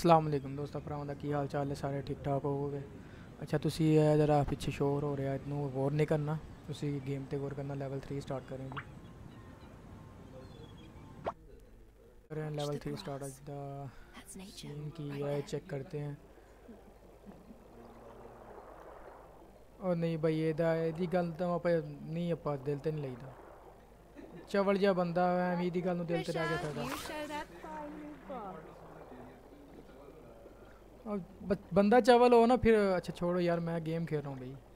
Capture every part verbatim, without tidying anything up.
अस्सलाम वालेकुम दोस्तों, भरावां दा की हाल चाल है? सारे ठीक ठाक होवोगे? अच्छा तुसी ये जरा पिछे शोर हो रहा है, इतनू गौर नहीं करना। तुसी गेम ते गौर करना। लेवल थ्री स्टार्ट करें जी। करें Watch level the three start. grass. अज दा That's nature सीन की right है, there. चेक करते हैं। और नहीं भाई, एदा एदी गल तो आप नहीं, आप दिल ते नहीं लईदा। चवल जिहा बंदा एवें दी गल नूं दिल ते लै के Trisha, फायदा। you show that fine new boss. और ब- बंदा चवल हो ना फिर। अच्छा छोड़ो यार, मैं गेम खेल रहा हूँ भाई।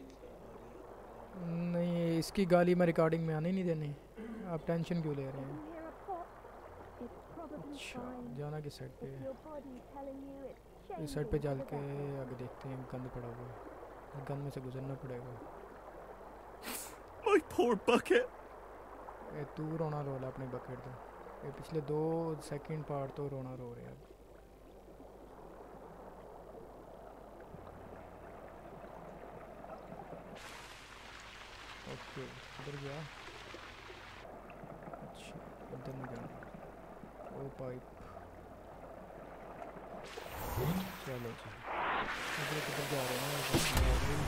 नहीं, इसकी गाली मैं रिकॉर्डिंग में आने नहीं देनी। आप टेंशन क्यों ले रहे Did हैं? you hear a pop? It's probably अच्छा, fine. जाना किस साइड पे It's है? your body telling you it's इस साइड पे changing for चल the के better. आगे देखते हैं। गंद पड़ा हुआ है, गंद में से गुजरना पड़ेगा। My poor bucket. ए तू रोना रो ला अपने बकेट का। ये पिछले दो सेकंड पार्ट तो रोना रो रहे हैं अब। ओके, इधर गया। अच्छा, इधर नहीं जाना। ओ पाइप। चलो जी, इधर किधर जा रहे हैं?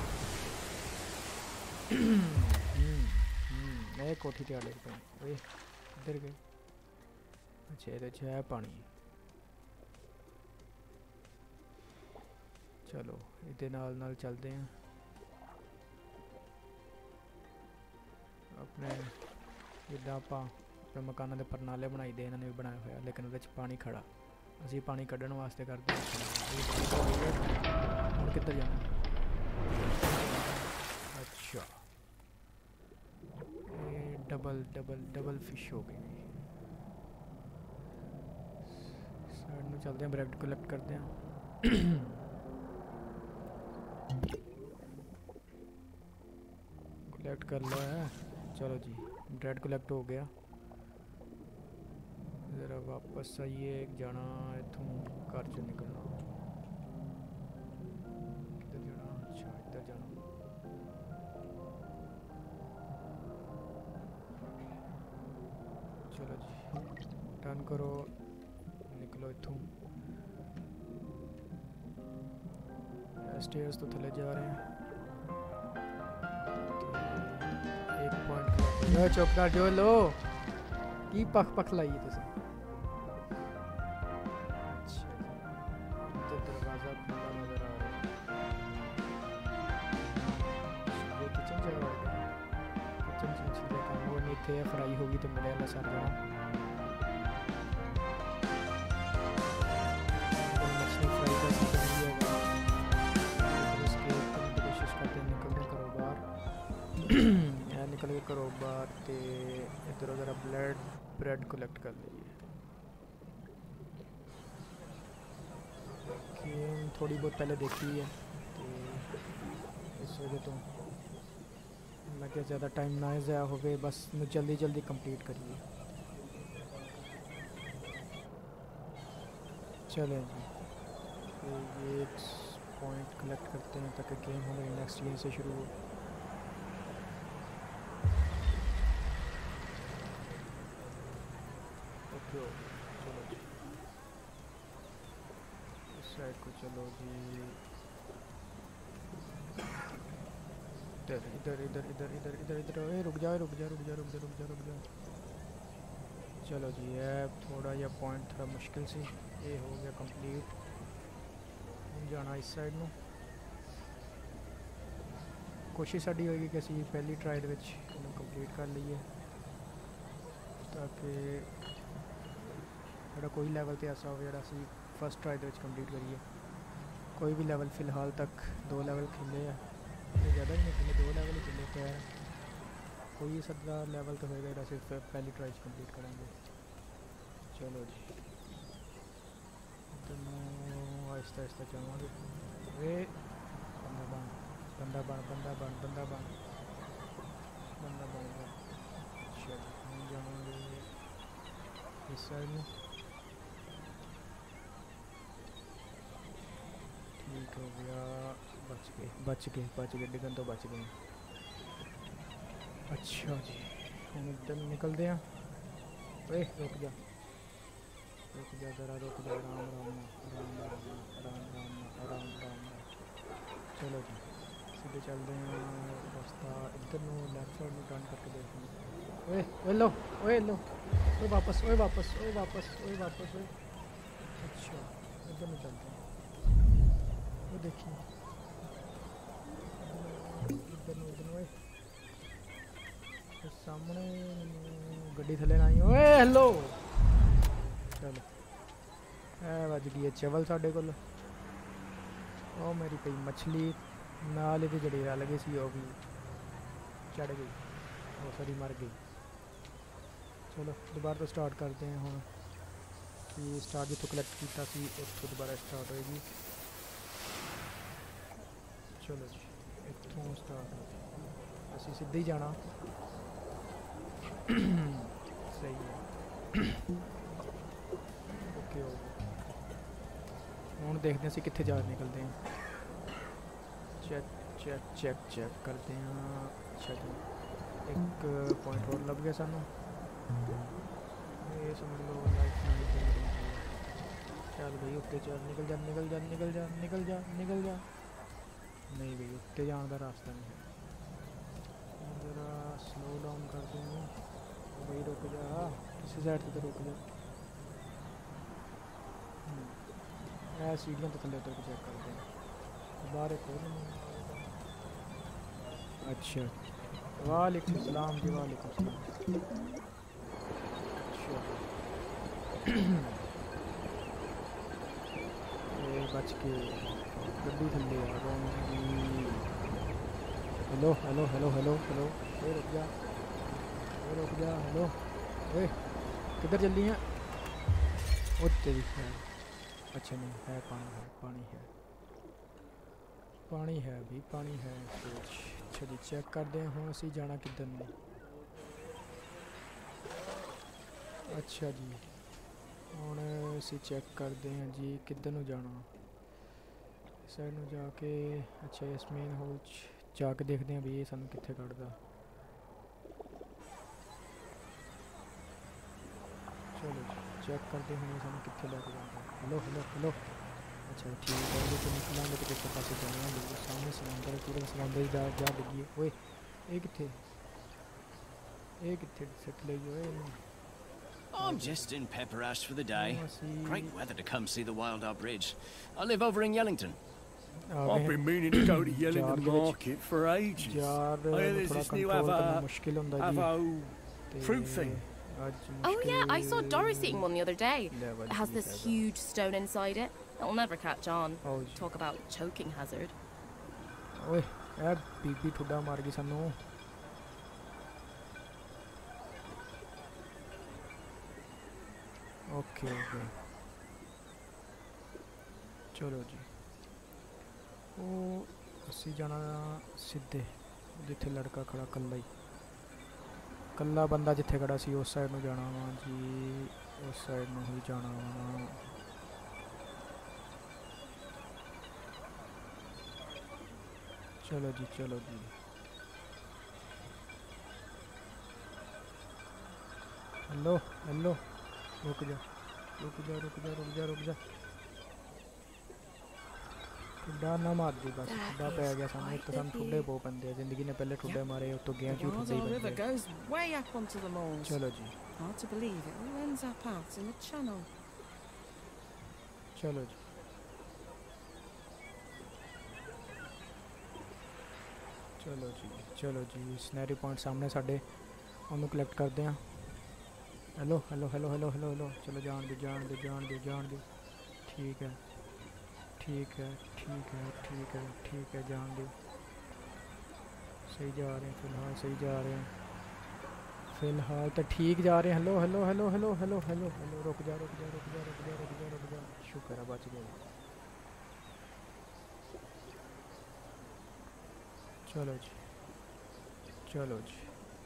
नए कोठी ते आड़े पे। ओए इधर गए। अच्छा ये तो है पानी। चलो इधर नाल नाल चलते हैं अपने। जिदा आप अपने मकानों के परनाले बनाई दे, इन्होंने भी बनाया हुआ, लेकिन वो पानी खड़ा। असी पानी कढ़न वास्ते करते हम किधर जाना? अच्छा, ये डबल डबल डबल फिश हो गई। साइड में चलते हैं, ब्रेड कलेक्ट करते हैं। कलेक्ट कर लो है। चलो जी, ब्रेड कलेक्ट हो गया। ज़रा वापस आइए, जाना इथों घर चो निकलना। किधर जाना? अच्छा इधर जाना। चलो जी, टर्न करो, निकलो इथों। स्टेयर्स तो थले जा रहे हैं। एक पॉइंट चुप कर जो लो की पख पख लाइए तुम। दरवाजा खुला नजर आ रहा है। ये किचन जगह किचन चीज काम वो नहीं थे। फ्राई होगी तो मिले ना सर जाना। मछली फ्राई का सीजन भी होगा, लेकिन इसके कोशिश करते हैं निकलने करो बाहर। यार निकल के करो बाहर ते इधर उधर ब्रेड ब्रेड कलेक्ट कर लीजिए। गेम थोड़ी बहुत पहले देखी है तो इस वजह तो मैं क्या ज़्यादा टाइम ना ज़ाया हो गए, बस जल्दी जल्दी कंप्लीट करिए। चलें जी, तो ये एक पॉइंट कलेक्ट करते हैं ताकि गेम हमारी नेक्स्ट गेम से शुरू हो। ओके ओके, चलो जी इस साइड को चलो जी। इधर इधर इधर इधर इधर इधर इधर ए रुक जा रुक जा रुक जा रुक जा रुक जा रुक जा। चलो जी, ये थोड़ा यह पॉइंट थोड़ा मुश्किल सी, ये हो गया कंप्लीट। हम जाना इस साइड में। कोशिश साड़ी होगी कि असी पहली ट्रायल विच कंप्लीट कर लीए, ताकि जोड़ा कोई लैवल तो ऐसा हो जोड़ा असी फर्स्ट ट्रायल विच कंप्लीट करिए। कोई भी लैवल फ़िलहाल तक दो लैवल खेले हैं, ज़्यादा ही नहीं खेले, दो लैवल ही खेले तो है। कोई सदा लेवल तो होएगा, सिर्फ पहली ट्राई कंप्लीट करेंगे। चलो जी, दोनों आहिस्ता आहिस्ता जावांगे। वे बंदा बन बंदा बन बंदा बन बंदा बन बंदा बन गया। अच्छा जी, हम जावांगे इस साइड में। ठीक हो गया, बच गए बच गए बच गए डिगन तो बच गए। अच्छा जी, हम इधर निकलते हैं। ए रुक जा, रुक जा जरा, रुक जा, राम राम राम राम राम राम राम राम। चलो जी सीधे चलते हैं रास्ता इधर ਨੂੰ ਲੈਫਟ ਸਾਈਡ ਨੂੰ ਟਰਨ ਕਰਕੇ ਦੇਖਦੇ ਹਾਂ। ਓਏ ਓਏ ਲੋ ਓਏ ਲੋ ਓਏ ਵਾਪਸ ਓਏ ਵਾਪਸ ਓਏ ਵਾਪਸ ਓਏ ਵਾਪਸ ਓਏ। अच्छा इधर ਨੂੰ चलते हैं। वो देखिए इधर ਨੂੰ इधर ਨੂੰ ਓਏ सामने ਗੱਡੀ ਥੱਲੇ ਨਾ ਆਈ ਓਏ ਹੈਲੋ। चलो ਇਹ ਵੱਜ ਗਈ ਹੈ ਚਵਲ ਸਾਡੇ ਕੋਲ। ਉਹ ਮੇਰੀ ਪਈ ਮਛਲੀ ਨਾਲ ਇਹਦੇ ਜਿਹੜੇ ਆ ਲਗੇ ਸੀ ਉਹ ਵੀ ਚੜ गई, वो सारी मर गई। चलो दोबारा तो स्टार्ट करते हैं हम कि स्टार्ट जितों कलैक्ट किया सी उत्थों दोबारा स्टार्ट होएगी। चलो जी इत्थों स्टार्ट असी सीधे ही जाना। सही है ओके हो हुण देखते हैं असी कित्थे जा निकलते हैं। चेक चेक चेक चेक करते हैं। अच्छा जी एक पॉइंट और लग गया सानू, ये समझ लो लाइफ नहीं चल रही है। चल भाई उत्ते चल निकल जा निकल जा निकल जा निकल जा निकल जा। नहीं भाई उत्ते जाने का रास्ता नहीं है। ज़रा स्लो डाउन करते हैं भाई। रुक जा किसी साइड से तो रुक जा। ऐ सीढ़ियाँ तो थले उतर के चेक करते हैं बाहर एक और। अच्छा वालेकुम सलाम जी वालेकुम सलाम। अच्छा ये बच के गड्डी थल्ले आ गई। Hello hello hello hello hello ए रुक जा ए रुक जा हेलो ओए किधर चल रही हैं? ओ तेरी है। अच्छा नहीं है पानी है पानी है पानी है भी पानी है। अच्छा जी चेक करते हैं हम असी जाना किधर में। अच्छा जी हुण असी चेक करते हैं जी किधर नूं जाना। साइड नूं जाके अच्छा इस मेन हॉल जाके देखते हैं भी ये सानूं कित्थे कढ़दा। चलो जी चेक करते हैं ये सानूं कित्थे लैके जांदा। हेलो हेलो हेलो अच्छा ठीक है ये तो निकलांगे तो किसी पास जाना। सामने समुंदर पूरे समुंदर जा जा डिगी। ओए ये कित्थे ये कित्थे सिट ले गए। I'm just in Pepper Ash for the day. Great weather to come see the Wild Up Bridge. I live over in Yellington. I've been meaning to go to Yellington Market for ages. I hear there's this new Avo, Avo fruit thing. Oh yeah, I saw Doris eating one the other day. It has this huge stone inside it. It'll never catch on. Talk about choking hazard. ओए ए बीबी ठुड्डा मार गई सानू। Okay okay चलो जी वो असी जाना सीधे जिथे लड़का खड़ा कल्ला ही कल्ला बंदा जिथे खड़ा सी उस साइड नूं जाना वा जी। उस साइड नूं ही जाना वा। चलो जी चलो जी हेलो हेलो रुक जा रुक जा रुक जा रुक जा रुक जा। ठुड्डा ना मार दी बस ठुड्डा पै गया सामने। एक तो सानूं ठुड्डे बहुत पंदे जिंदगी ने पहले ठुड्डे मारे उतो गया क्यों ठुड्डे ही river बंदे। goes way up onto the moors. चलो जी Hard to believe it all ends up out in the channel. चलो जी चलो जी चलो जी स्नैरी पॉइंट सामने साढ़े उन्होंने कलैक्ट करते हैं। Hello hello hello hello hello hello चलो जान दो जान दो जान दो जान दो। ठीक है ठीक है ठीक है ठीक है ठीक है जान दो। सही जा रहे हैं फिलहाल सही जा रहे हैं फिलहाल तो ठीक जा रहे हैं। Hello hello hello hello hello hello hello रुक जा रुक जा रुक जा रुक जा रुक जा रुक जा। शुक्र है बच गए। चलो जी चलो जी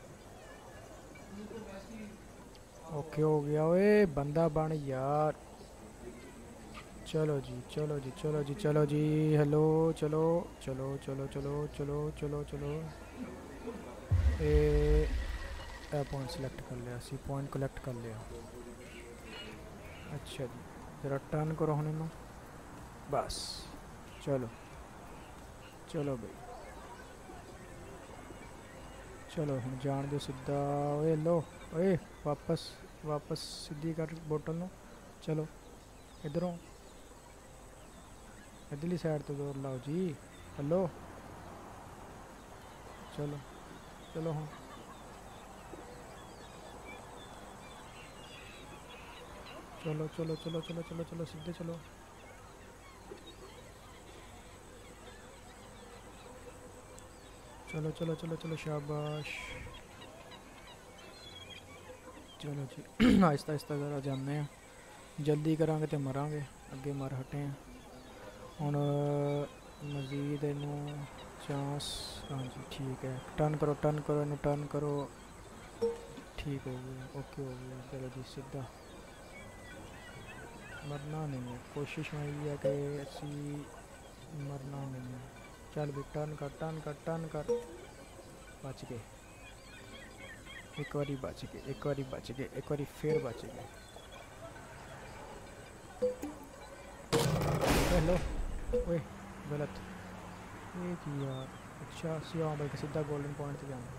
ओके हो गया। ओए बंदा बन यार। चलो जी चलो जी चलो जी चलो जी हेलो चलो चलो चलो चलो चलो चलो चलो ए पॉइंट सिलेक्ट कर लिया सी पॉइंट कलेक्ट कर लिया। अच्छा जी जरा टर्न करो हुन इनू बस चलो चलो भाई चलो हम जान दो सीधा। ओए लो ओए वापस वापस सीधी कर बोतल नो। चलो इधरों इधरली साइड तो जोर लाओ जी। हेलो चलो चलो हाँ चलो चलो चलो चलो चलो चलो सीधे चलो। चलो चलो चलो चलो शाबाश चलो जी आहिस्ता आहिस्ता ज़रा जाने हैं जल्दी करांगे तो मरांगे अगे मर हटे हैं हुण मज़ीद इनू चांस। हाँ जी ठीक है टर्न करो टर्न करो इनू टर्न करो ठीक हो गया ओके हो गया। चलो जी सीधा मरना नहीं है कोशिश में ये है कि असी मरना नहीं है। चल भी टर्न कर टर्न कर टर्न कर बच गए एक बारी बच गए एक बारी बच गए एक बारी फिर बच गए। हेलो ओए गलत एक यार अच्छा सी हाँ भाई सीधा गोल्डन पॉइंट पे जाना।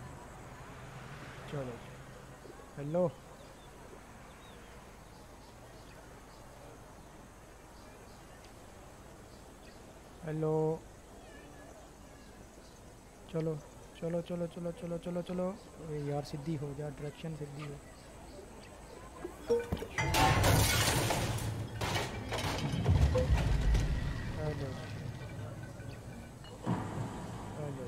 चलो हेलो हेलो चलो चलो चलो चलो चलो चलो चलो यार सीधी हो जा डायरेक्शन सीधी हो। हेलो हेलो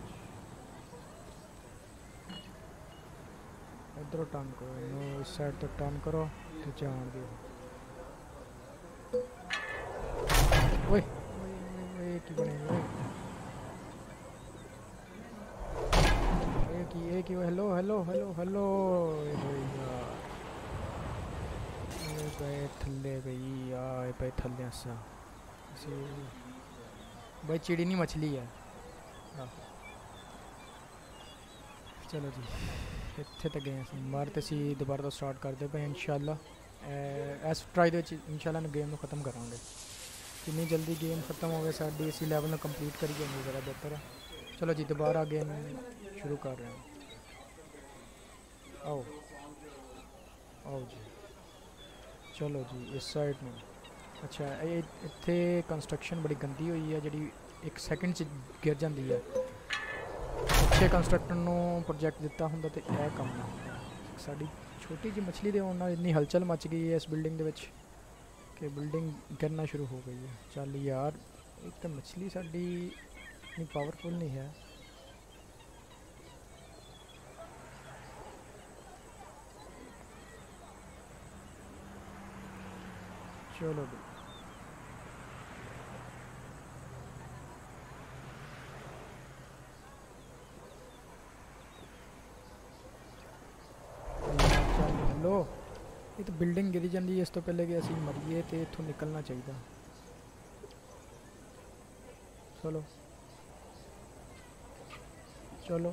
इधर टर्न करो नो इस साइड तो टर्न करो तो जान दो। ओए ओए की बनेगा एक ही एक ही हेलो हेलो हेलो हेलो यार पे थल्ले गई यार पे थल्ले सा भाई चिड़ी नहीं मछली है। चलो जी इतने तक गए मर तो असी दोबारा तो स्टार्ट करते पे इंशाल्लाह इस ट्राई दे इंशाल्लाह गेम को ख़त्म करांगे जितनी जल्दी गेम ख़त्म हो गए साड़ी इसी लेवल में कंप्लीट करिए ज़रा बेहतर है। चलो जी दोबारा गेम शुरू कर रहे हैं। आओ आओ जी चलो जी इस साइड में अच्छा इत्थे कंस्ट्रक्शन बड़ी गंदी हुई है जी एक सैकेंड च गिर जाती है। अच्छे कंस्ट्रक्टर को प्रोजेक्ट दिता होंदा तो यह काम ना साड़ी छोटी जी मछली दे होना इतनी हलचल मच गई है इस बिल्डिंग दे विच कि बिल्डिंग गिरना शुरू हो गई है। चल यार एक तो मछली साड़ी इतनी पावरफुल नहीं है। चलो भाई लो ये तो बिल्डिंग गिरी जाती है इस तो पहले कि असी मरीए तो इतों निकलना चाहिए। चलो चलो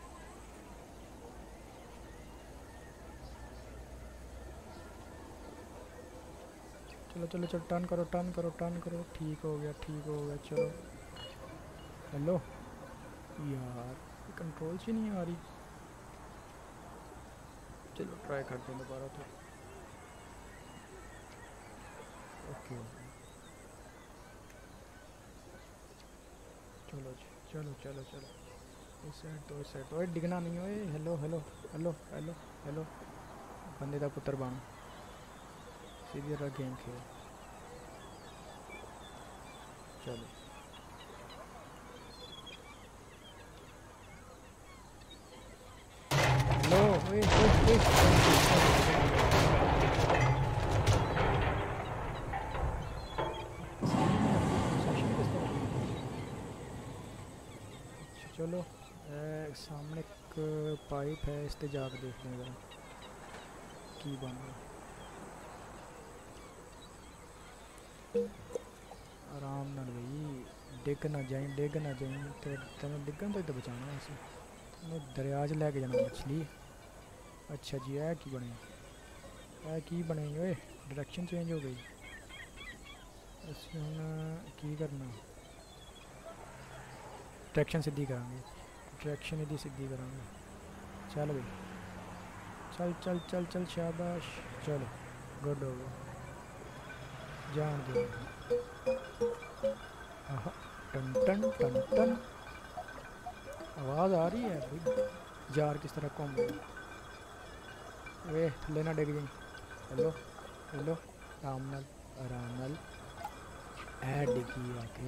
चलो चलो चलो टर्न करो टर्न करो टर्न करो ठीक हो गया ठीक हो गया। चलो हेलो यार कंट्रोल से नहीं आ रही। चलो ट्राई करते हैं दोबारा तो ओके चलो चलो चलो चलो इस साइड तो इस साइड तो डिगना नहीं हो। Hello hello hello hello hello बंदे का पुत्र बन सीधी तरह गेम खेल। चलो लो ओए ओए ओए चलो ए, सामने एक पाइप है इस पे जाकर देखते हैं ज़रा की बन रहा। आराम नाल भाई डिग ना जाए डिग ना जाए तो तेन डिगन तो इधर बचाना है इसे दरिया च लैके जाना मछली। अच्छा जी है की बने है की बने ओए डायरेक्शन चेंज हो गई। ਅਸੀਂ ਹੁਣ ਕੀ ਕਰਨਾ डायरेक्शन सीधी करांगे डायरेक्शन इदी सीधी करांगे चल बई चल चल चल चल शाबाश चलो गुड हो गया जान दो आहा टन टन टन टन आवाज़ आ रही है भाई जार किस तरह घूम गया वे थले ना डिग जाई हेलो हेलो आराम नाल आराम नाल ऐ डिगी आके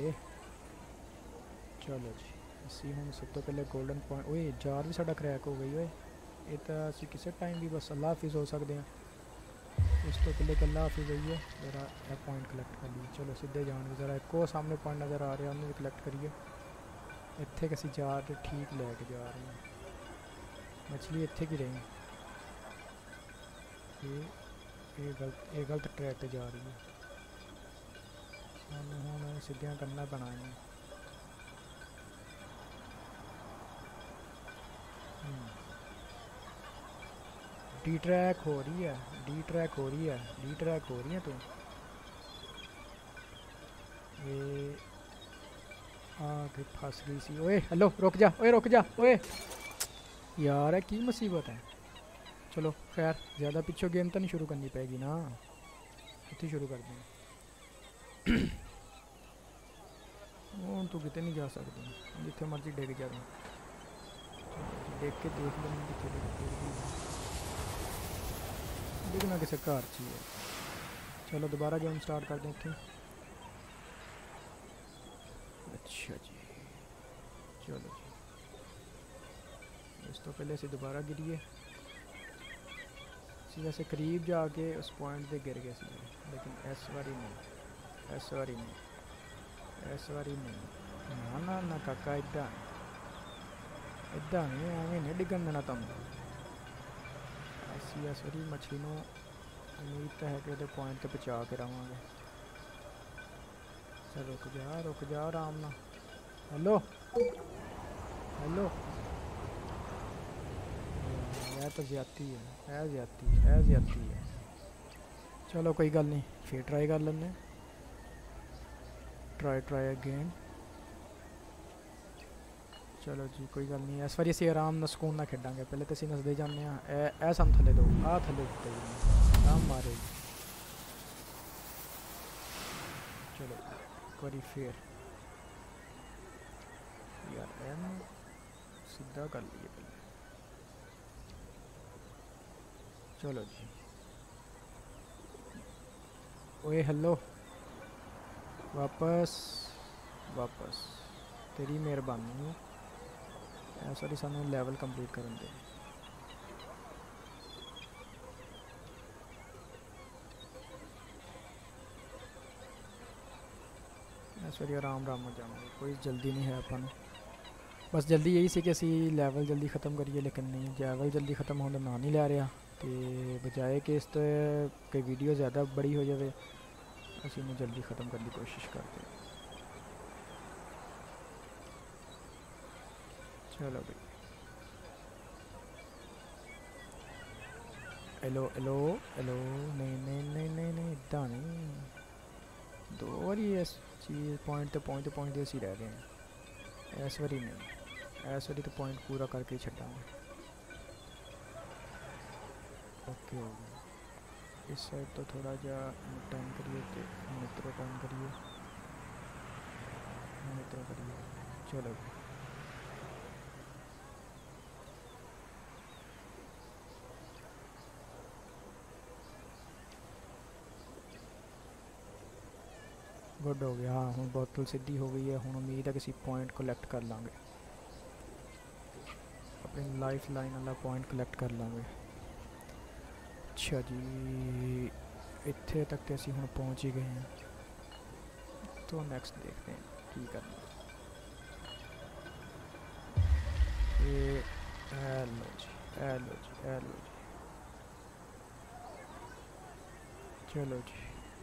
चलो जी ਅਸੀਂ ਹੁਣ ਸਭ ਤੋਂ ਪਹਿਲੇ 골ਡਨ ਪੁਆਇੰਟ ਓਏ जार भी साडा क्रैक हो गई ओए ये तो ਅਸੀਂ ਕਿਸੇ टाइम भी बस अल्लाह हाफिज़ हो सकते हैं उस तो पहले अल्लाह हाफिज़ होइए जरा यह पॉइंट कलैक्ट कर लिए चलो सीधे जान जरा एक और सामने पॉइंट नज़र आ रहा है उन्हें भी कलैक्ट करिए इत्थे किसी जार ठीक लैके जा रहे हैं मछली इत्थे की रही ये ये गलत ये गलत ट्रैक पे जा रही है सानू हुण सीधियां करना पैना है डी ट्रैक हो रही है डी ट्रैक हो रही है डी ट्रैक हो रही है तू ये आके फंस गई सी ओए हेलो रुक जा ओए रुक जा ओए यार है की मुसीबत है चलो खैर ज़्यादा पिछो गेम तो नहीं शुरू करनी पड़ेगी ना इतनी शुरू कर दें हूँ तू कितने नहीं जा सकती जिथे मर्जी डिग जा देख के देख लेंगे कितने डिगना किसी घर चाहिए चलो दोबारा गेम स्टार्ट कर दें इतने अच्छा जी चलो जी इस तो पहले से दोबारा गिरिए वैसे करीब जाके उस पॉइंट पे गिर गए सी लेकिन इस बारी नहीं इस बारी नहीं इस बारी नहीं ना ना ना काका इदा इदा नहीं एवं नहीं डिगन देना तुम असी इस बारी मछली को उम्मीद तो है कि वो पॉइंट पर पहुँचा के रहांगे चल रुक जा रुक जा आराम ना हेलो हेलो यह तो ज्यादा है है ज्यादा है ज्यादा है चलो कोई गल नहीं फिर ट्राई कर लें ट्राई ट्राई अगेन चलो जी कोई गल नहीं इस बारी असीं आराम ना सुकून ना खेडांगे पहले तो असीं नसदे जाने ए सन थले दो आ थले उत्ते आराम मारे चलो एक बारी फिर यार एन सीधा कर लिए पहले चलो जी ओए हेलो वापस वापस तेरी मेहरबानी सॉरी सानू लेवल कंप्लीट करन दे सॉरी आराम आराम हो जाएंगे कोई जल्दी नहीं है अपन बस जल्दी यही सी कि असी लेवल जल्दी ख़त्म करिए लेकिन नहीं लेवल जल्दी ख़त्म होने ना नहीं लै रहा तो बजाय कि इस तो कोई वीडियो ज़्यादा बड़ी हो जाए असी इन्हें जल्दी ख़त्म करने की कोशिश करते हैं चलो भाई हेलो हेलो हेलो नहीं नहीं नहीं नहीं नहीं इदा नहीं दो बारी इस चीज़ पॉइंट तो पॉइंट पॉइंट असी रह गए हैं इस बारी नहीं इस बारी तो पॉइंट पूरा करके ही छड्डांगे ओके हो गया इस साइड तो थोड़ा जा टाइम करिए तो मित्रों टाइम करिए मित्रों करिए चलो गुड हो गया हाँ हूँ बोतल सीधी हो गई है हूँ उम्मीद है किसी पॉइंट कलैक्ट कर लाँगे अपनी लाइफ लाइन वाला पॉइंट कलैक्ट कर लाँगे अच्छा जी इत्थे तक तो असी हुण पहुँच ही गए हैं तो नेक्स्ट देखते हैं की करना ये ए लो जी ए लो जी ए लो जी चलो जी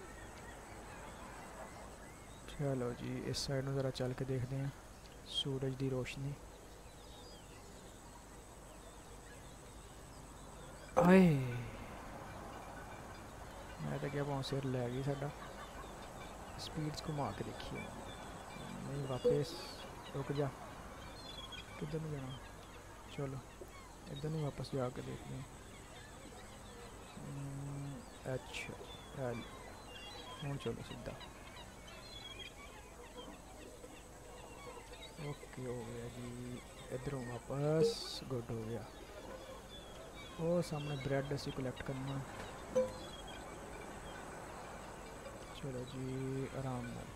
चलो जी इस साइड में ज़रा चल के देखते हैं सूरज की रोशनी आए मैं तो क्या पाँव सिर लै गई साडा स्पीड्स घुमा के देखिए नहीं वापस रुक जा किधर नहीं जाना चलो इधर नहीं वापस जाके देखते हैं अच्छा हूँ चलो सीधा ओके हो गया जी इधरों वापस गुड हो गया वो सामने ब्रेड असी कलेक्ट करना चलो जी आराम नाल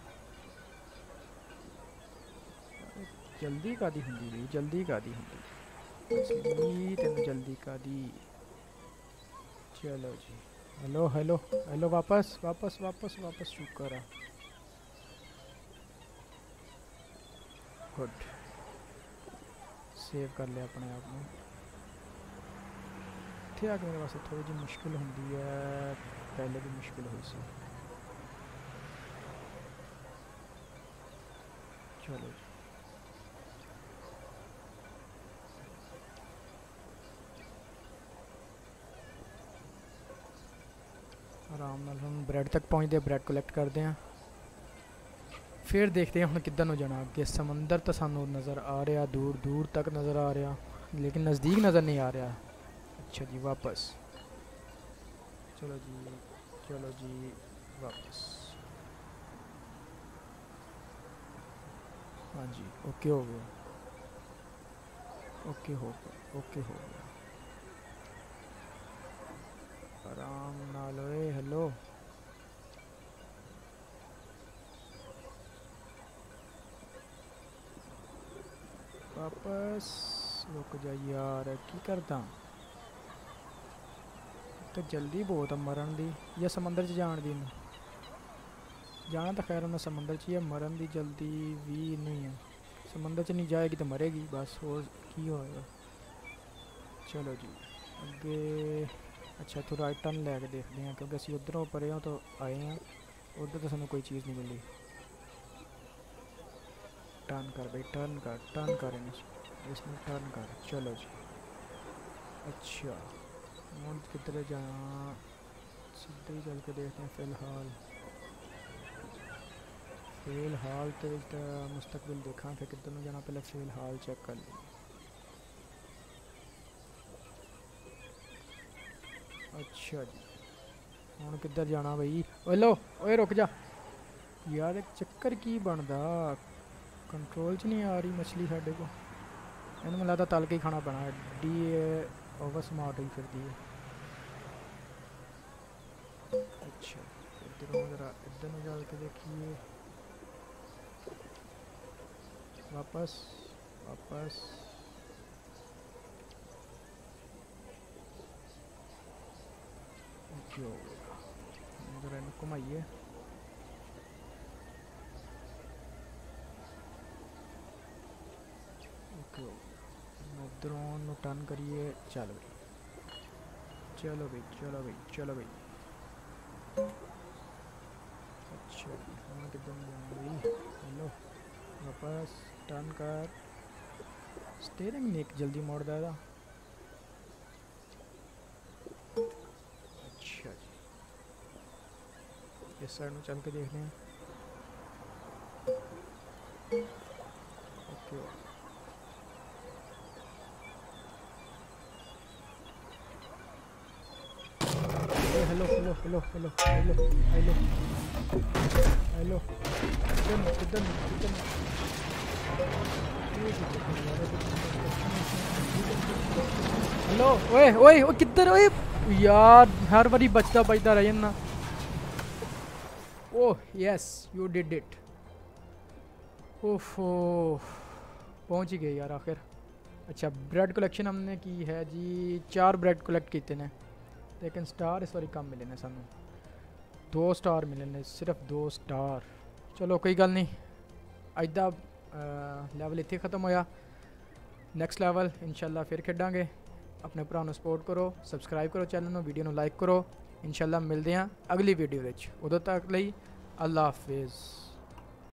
जल्दी कादी हुंदी भी जल्दी कादी हुंदी तेन जल्दी कादी चलो जी हेलो हेलो हेलो वापस वापस वापस वापस शुक्र है गुड सेव कर लिया अपने आप में थे आके मेरे वास्ते थोड़ी जी मुश्किल होंगी है पहले भी मुश्किल हुई सी चलो जी आराम नाल हम ब्रेड तक पहुँचते ब्रेड कलैक्ट करते हैं फिर देखते हैं हम किधर ਨੂੰ जाना अगे समंदर तो सानू नज़र आ रहा दूर दूर तक नज़र आ रहा लेकिन नज़दीक नज़र नहीं आ रहा अच्छा जी वापस चलो जी चलो जी वापस हाँ जी ओके हो गया ओके हो गया ओके हो गया आराम नाल ओए हेलो वापस रुक जा यार की करदा तो जल्दी बहुत मरन दी या समंदर च जान दी जाना तो खैर मैं समंदर च ही मरन दी जल्दी भी नहीं है समंदर च नहीं जाएगी तो मरेगी बस और की होएगा चलो जी अगे अच्छा तो राइट टर्न लैके देखते हैं क्योंकि असं उधरों परे हो तो आए हैं उधर तो सानू कोई चीज़ नहीं मिली टर्न कर भाई टर्न कर टर्न कर इसमें टर्न कर चलो जी अच्छा हूँ किधर जाना सीधे ही चल के देखते हैं फिलहाल फिलहाल तो मुस्तकबिल देखा फिर किधर जाना पहले फिलहाल चेक कर ली अच्छा जी हूँ किधर जाना बई ओए लो ओए रुक जा यार एक चक्कर की बनता कंट्रोल च नहीं आ रही मछली साढ़े को इन्हें मैं लगता तल के ही खाना पैना डी ओवर स्मार्ट ही फिरती है अच्छा इधरों जरा इधर में चल के देखिए वापस वापस जो जरा इन घुमाइए ओके उधरों टर्न करिए चलो भाई चलो भाई चलो भाई चलो भाई अच्छा हमें किधर जाना भाई हेलो वापस टर्न कर स्टीयरिंग नहीं जल्दी मोड़ देगा अच्छा जी इस साइड में चल के देखते हैं okay hello hello hello hello hello hello hello किधर किधर किधर हेलो ओए ओए ओए किधर ओए यार हर बारी बचता बचता रहे ना oh yes you did it ओफो पहुंच ही गए यार आखिर अच्छा ब्रेड कलेक्शन हमने की है जी चार ब्रेड कलेक्ट किए ने लेकिन स्टार इस बारी कम मिले ने सानू दो स्टार मिले ने सिर्फ दो स्टार चलो कोई गल नहीं अज दा लैवल इत्थे ख़त्म होया नैक्सट लैवल इंशाल्लाह फिर खेडांगे अपने भरा नूं सपोर्ट करो सबसक्राइब करो चैनल नूं वीडियो नूं लाइक करो इंशाल्लाह मिलते हैं अगली वीडियो विच उदों तक लई अल्लाह हाफिज़।